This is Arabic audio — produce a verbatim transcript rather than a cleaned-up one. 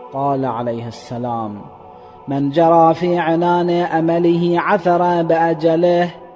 قال عليه السلام: من جرى في عنان أمله عثر بأجله